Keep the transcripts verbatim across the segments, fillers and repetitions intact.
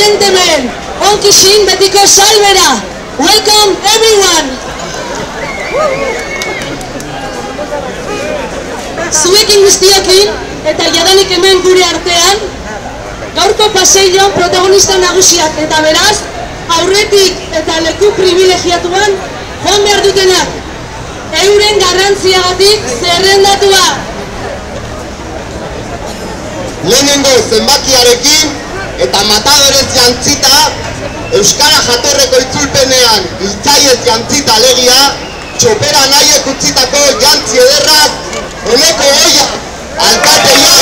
gentlemen, onkixin betiko salbera. Welcome everyone. Zuekin guztiokin eta jadanik hemen gure artean, gaurko paseilloan protagonista nagusiak eta beraz, aurretik eta leku privilegiatuan joan behar dutenak, euren garrantziagatik zerrendatua. Lehenengo zenbakiarekin eta matadorez jantzita, Euskara jatorreko itzulpenean hiltzaiez jantzita alegia, txopera nahiek utzitako jantzi ederrak, honeko oia, alkateia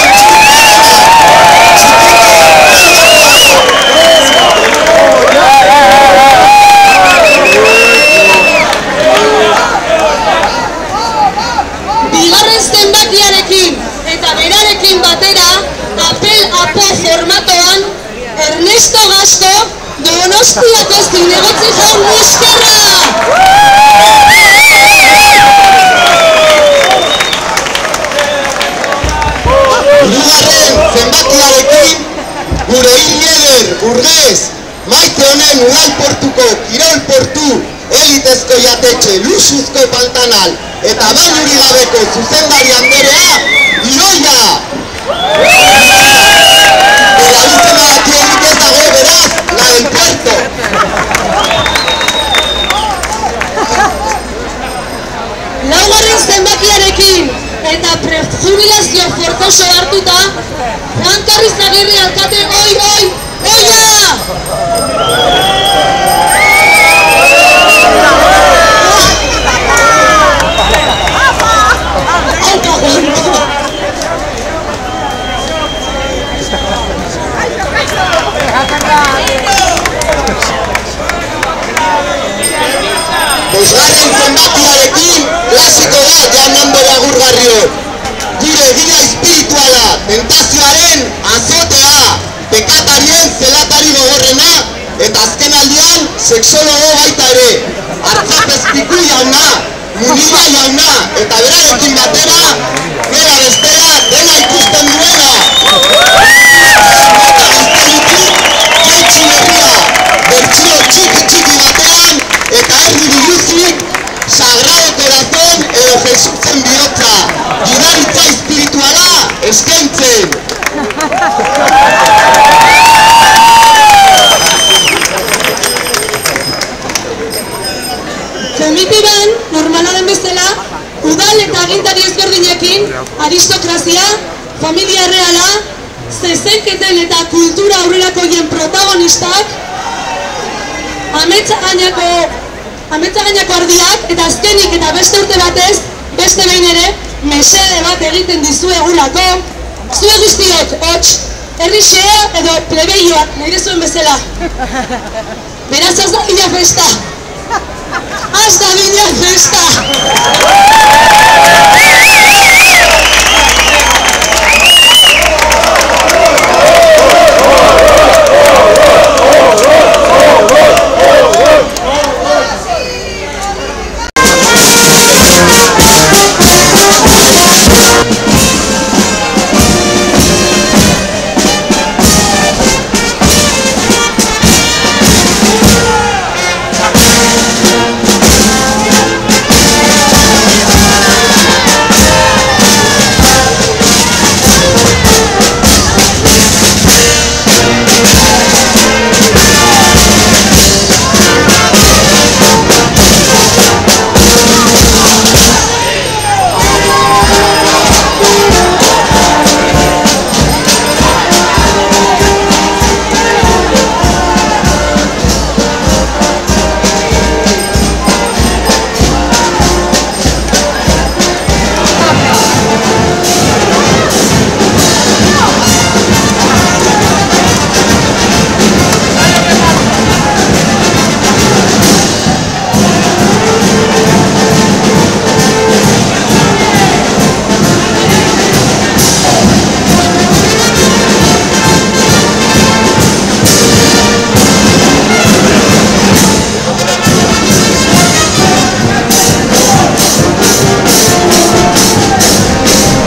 bigarren zenbakiarekin eta berarekin batera, apel apo formatoan, Ernesto Gasco, Donostiako zinegotzi jaun eskerra! Hirugarren zenbakiarekin, gure hil eder, Burgez, maite honen udalportuko kirol portu, elitezko jatetxe, luxuzko pantanal, eta bainuri gabeko zuzendari anderea, Iroia! Erabizena batierik ez dago beraz, la del puerto! Laugarren zenbakiarekin eta prejubilazio forzoso hartuta, Juan Carrizagirri alkate oi, oi, oia! Bosgarren zenbakiarekin, klasiko da Jaun Andere agurgarrio. Gure gida espirituala, tentazioaren azotea, pekatarien zelatari gogorrena, eta azken aldian, seksologo baita ere. Artzapezpiku jauna, Munira jauna, eta berarekin batera, bera bestera, dena ikusten duena. Eta gaztelutik, jaitsi berria, bertsio txiki txiki batean, eta erdi biluzik, Sagrado Corazon edo Jesusen bihotza, gidaritza espirituala eskaintzen. Komitiban, normala den bezala, udal eta agintari ezberdinekin, aristokrazia, familia reala, zezenketen eta kultura aurrerakoien protagonistak, ametsa gainako, ametsa gainako ardiak, eta azkenik eta beste urte batez, beste behin ere, mesede bat egiten dizuegulako, zue guztiok, hots, herri xea edo plebeioak, nahi dezuen bezala. Beraz, az da gina festa! Az da gina festa!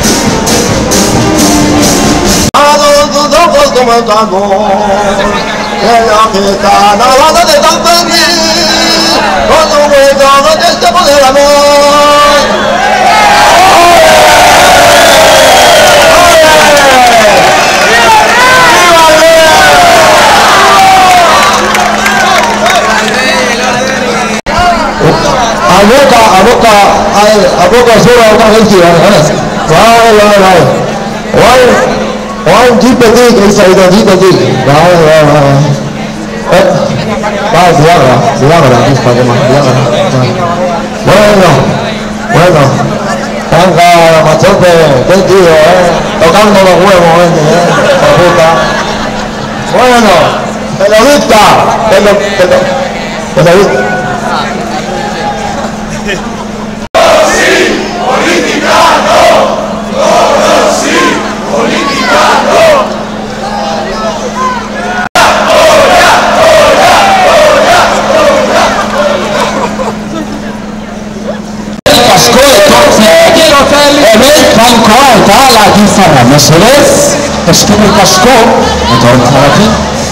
Matador. que está nada de tan feliz, con un hueco donde el tiempo del amor. A boca, a boca, a boca sola una agencia, ¿eh? Vale, vale, vale. One, one jipetik, esa vida jipetik. Vale, vale, vale. Eh, vale, diagra, diagra, esta tema, diagra. Bueno, bueno. Venga, machote, qué tío, ¿eh? Tocando los huevos, ¿eh? La puta. Bueno, periodista, periodista, periodista. Eta la gizarra mesedez, eskerrik asko, eta horretzagatik.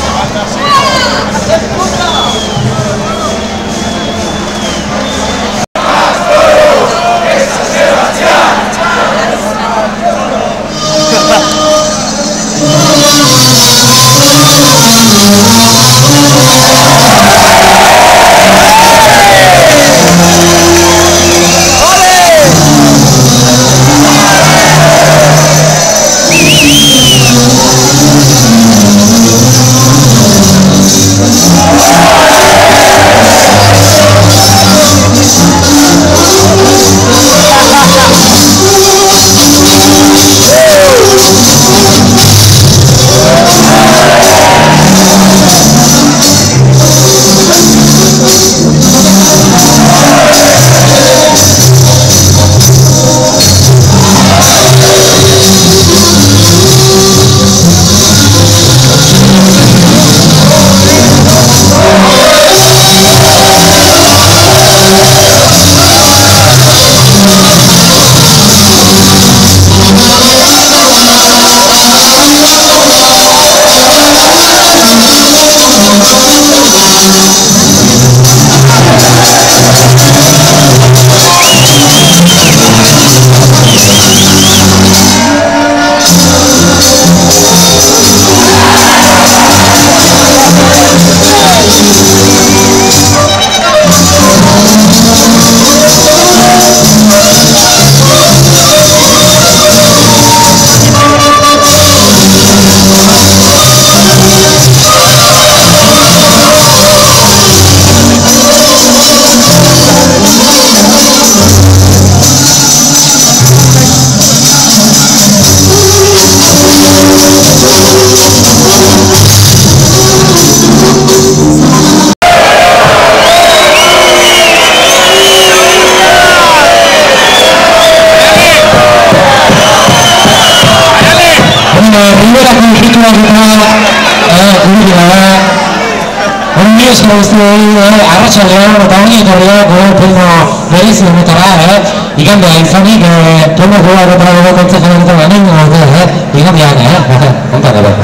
Arratxaldean eta honi etorriak gure pleno berezi honetara, igandea izanik, pleno goa eta gogo kontzeko honetan lanen gaude, igandean, kontak edo,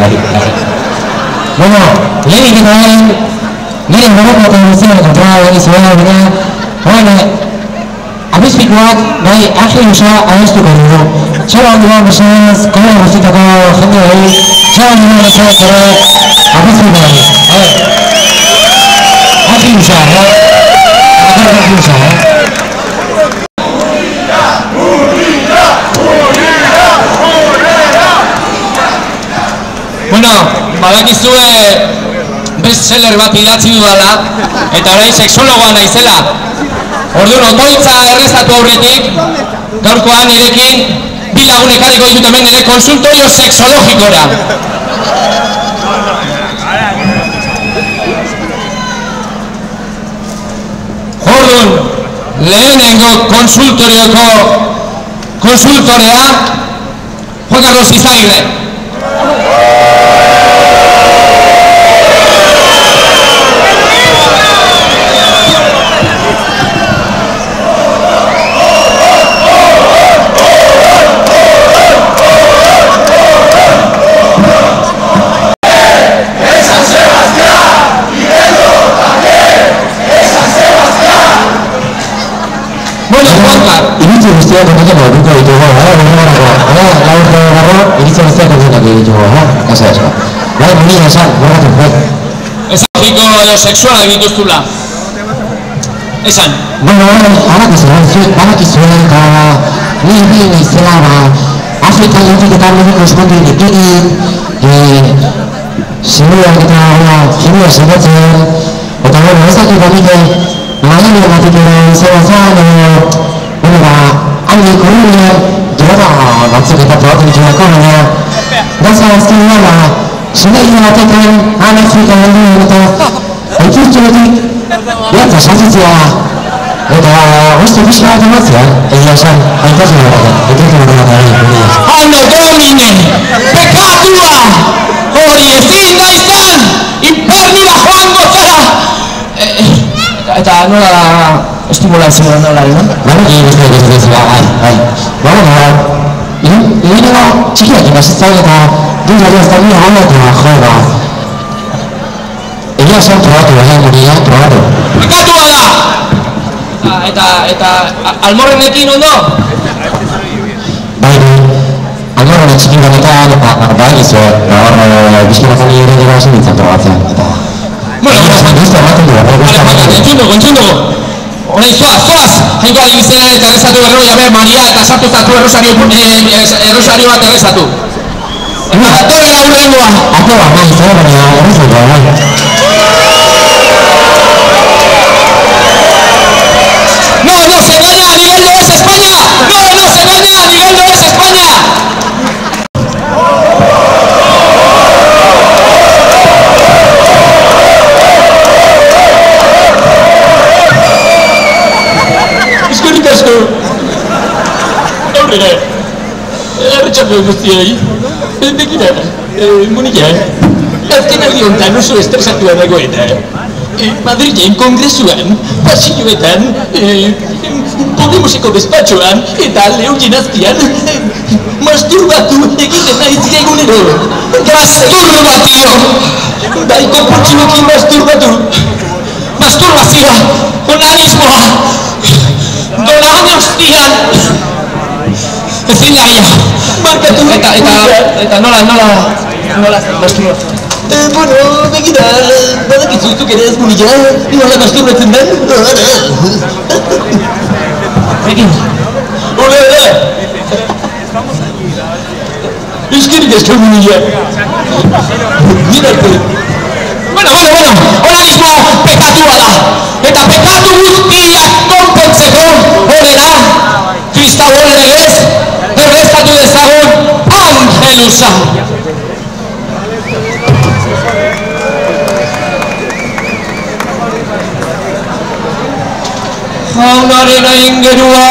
bueno, lehenik eta hain, nire goroko eta guztiak kontra gari zuen gure, horren, abizpikoak, bai, Angelusa abestuko dugu. Txaba handuan besenez, kore guztitako jende hori, txaba handuan besenez ere, abizpiko hori. Angelusa, eh? Bakarrik Angelusa, eh? Bueno, badakizue bestseller bat idatzi dudala, eta orain sexologoa naizela. Orduan, ondoitza erreztatu aurretik, gaurkoan nirekin, bi lagun ekarriko ditut hemen nire konsultorio sexologikora. Orduan, lehenengo konsultorioko konsultorea, Juan Carlos Izagirre. San Sebastián. guztiak honetan aurriko ditugu, laurte garro, iritzi guztiak honetan ditugu, oso esko. Bai, muni esan, borratu, bai. Ezagiko edo sexuala dituztula. Esan. Bueno, badakizu, eta ni bi naizela, Afrika Lehentik eta Ameriko eskondik egin, zimuak eta zimuak zegoetzen, eta bueno, ez dakit damite, Miami batik ere izan zan, bueno, ba, hain korrunean, droga batzuk eta probatu dituzako, baina, gaza azken da, ba, zunegin batetan, han Afrika Lehentik eta haituztuetik, behatza sartitzea, eta beste pixka bat ematzea, egia esan, haintasun horretan, haintasun horretan, Anno Domine, pekatua, hori ezin da izan, infernura joango zara! Eta nola da estimulazioa nola, no? Baina, egin beste egin beste, bai, bai. Baina, baina, egin txikiak ikasetzen eta dut jari azta nire gana eta jo, ba. Egia esan probatu, baina, muria, probatu. Pekatua da! Eta, eta, almorrenekin ondo? Bai, bai. Almorren txikin banetan, bai, izo, hor, bizkiratzen nire dira hasi nintzen probatzen, eta... Bueno, entzundo, entzundo! Horai, zoaz, zoaz! Jainko adibizena eta errezatu berrero, jabe, Maria eta sartu zatu errosario bat errezatu. Eta torre da urrengoa! Ato bat, bai, zera baina errezatu, bai. ¡No, no se gana! ¡Nivel no es España! ¡No, no se gana! ¡Nivel no es España! Eskerrik asko! Aurrera! Erretxape guztiei! Begira, Monika, azken aldi honetan oso estresatua dagoena. Madrilen kongresuan, pasilloetan, Podemoseko despatxoan eta lehugin azpian masturbatu egiten naiz egunero. Masturbazio! Daiko portxinokin masturbatu. Masturbazioa, onanismoa, dolan hostian. Ezin daia. Markatu eta, eta, eta nola, nola, nola masturbatu. Bueno, begira, badakizu zuk ere ez Monika, nola masturbatzen den? Egin. Hore, hore! Eskerrik asko Monika. Mirarte. Bueno, bueno, bueno, onanismo pekatua da. Eta pekatu guztiak konpontzeko, hore da. Kristau hori legez, erreztatu dezagun Angelusa. Jaunaren aingerua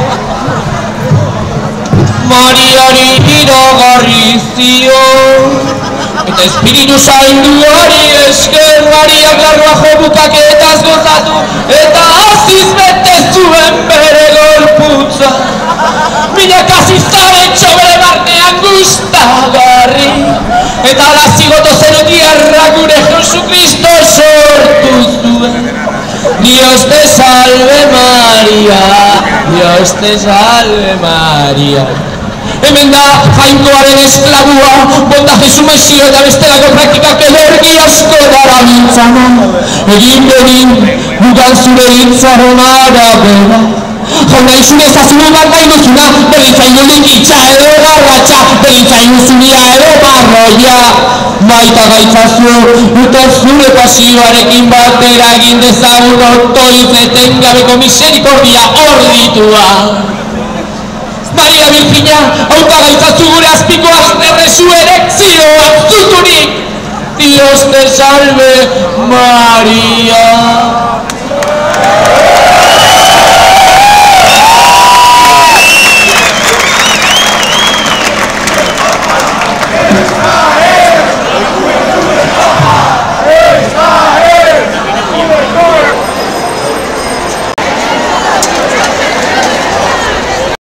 Mariari iragarri zion eta espiritu zainduari esker Mariak larroa jo bukaketaz gozatu eta aziz bete zuen bere gorputza milaka zizabetxo bere barnean gustagarri eta lazigoto zenutierra gure Jesucristo sortu zuen. Dios te salve María, Dios te salve María. Hemen da jainkoaren esklabua, bondaje sumesio eta bestelako praktikak energi asko darabiltzana. Egin berin, gugan zure hitzaren arabera. Jauna izune zazune bat nahi duzuna, berritzainu likitza edo garratxa, berritzainu zunia edo barroia. Maita gaitzazu, eta zure pasioarekin batera egin dezagun otoiz etengabeko miserikordia orditua. Maria Virginia, hauta gaitzazu gure azpikoaz resurrekzioa zuturik. Dios te salve, Maria.